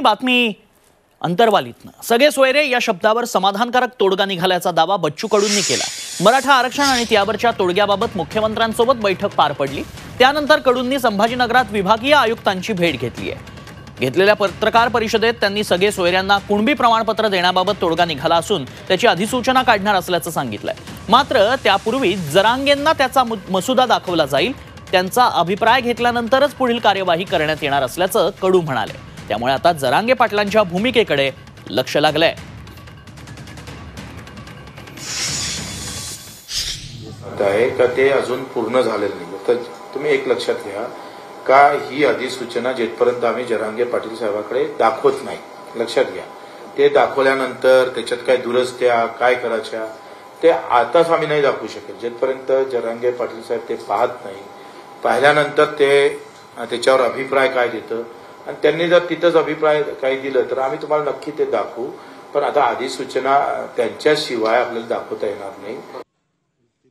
बातमी अंतरवालीतनं सगळे सोयरे या शब्दावर समाधानकारक तोडगा निघाल्याचा दावा बच्चू कडूंनी केला। मराठा आरक्षण आणि त्यावरच्या तोडग्याबाबत मुख्यमंत्र्यांसोबत बैठक पार पडली। त्यानंतर कडूंनी संभाजीनगरात विभागीय आयुक्तांची भेट घेतली आहे। घेतलेल्या पत्रकार परिषदेत त्यांनी सगळे सोयऱ्यांना कुणबी प्रमाणपत्र देण्याबाबत तोडगा निघाला असून त्याची अधिसूचना काढणार असल्याचं सांगितलंय। मात्र त्यापूर्वी जरांगेंना त्याचा मसुदा दाखवला जाईल, त्यांचा अभिप्राय घेतल्यानंतरच पुढील कार्यवाही करण्यात येणार असल्याचं कडू म्हणाले। त्यामुळे आता जरांगे पाटलांच्या भूमिकेकडे लक्ष लागलंय। का ते अजून पूर्ण झालेलं नाही, तर तुम्ही एक लक्षात घ्या का ही अधिसूचना जेथपर्यंत आम्ही जरांगे पाटील साहेबांकडे दाखवत नाही, लक्षात घ्या, ते दाखवल्यानंतर त्याच्यात काय दुरुस्त्या काय करायच्या ते आताच आम्ही नाही दाखवू शकेल। जेथपर्यंत जरांगे पाटील साहेब ते पाहत नाही, पाहिल्यानंतर ते त्याच्यावर अभिप्राय काय देतं आणि त्यांनी जर तिथंच अभिप्राय काही दिलं तर आम्ही तुम्हाला नक्की ते दाखवू। पण आता अधिसूचना त्यांच्याशिवाय आपल्याला दाखवता येणार नाही।